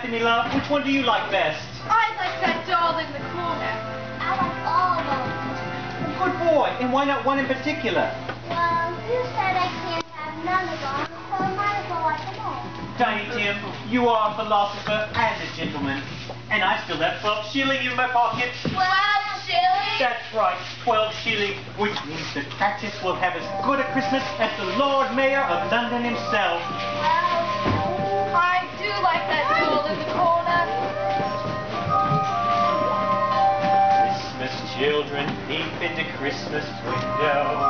me, love. Which one do you like best? I like that doll in the corner. I like all of them. Good boy. And why not one in particular? Well, you said I can't have none of them, so I might as well like them all. Tiny Tim, you are a philosopher and a gentleman. And I still have 12 shilling in my pocket. 12 shillings? That's right, 12 shilling, which means that Cratchit will have as good a Christmas as the Lord Mayor of London himself. I do like that doll in the corner. Christmas children peep into Christmas windows.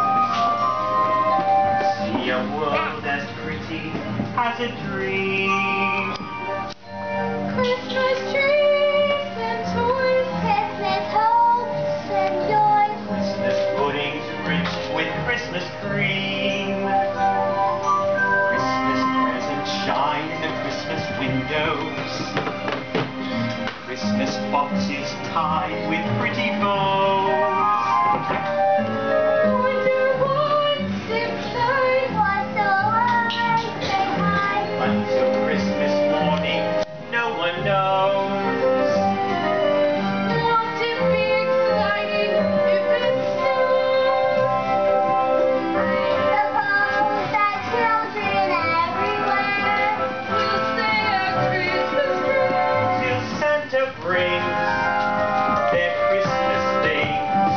See a world as pretty as a dream. Christmas trees and toys, Christmas hopes and joys. Christmas puddings rich with Christmas cream. Christmas presents shine in the Christmas windows. Christmas boxes tied with pretty bows. wonder what's inside. What's the word? Say hi. Until Christmas morning, no one knows. Won't it be exciting if it snows? Suppose that children everywhere We'll say a Christmas prayer. Till Santa brings their Christmas things.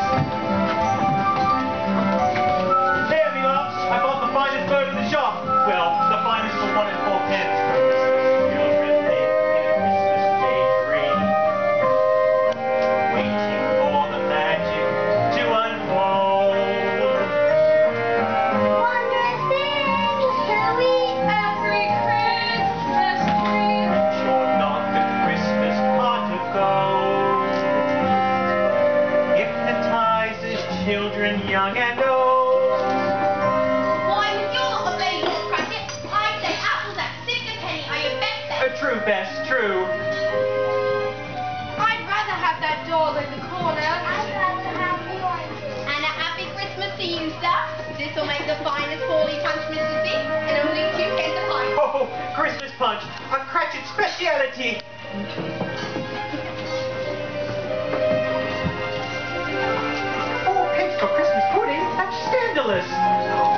There, me loves, I bought the finest bird in the shop. Well, the finest for 1 and 4 pence. Children live in a Christmas daydream, waiting for the magic to unfold. wondrous things to eat. Every Christmas tree. Sure not the Christmas pot of gold. Hypnotizes children young and old. Why, you're not a baby, Cratchit. I'd say apples at 6 a penny, I bet that. True, Bess, true. I'd rather have that doll in the corner. I'd rather have the oranges. And a happy Christmas to you, sir. This will make the finest Forley punch, Mrs. B, and only 2 pence a pint. Oh, Christmas punch, a Cratchit speciality. Oh, pence for Christmas pudding? That's scandalous.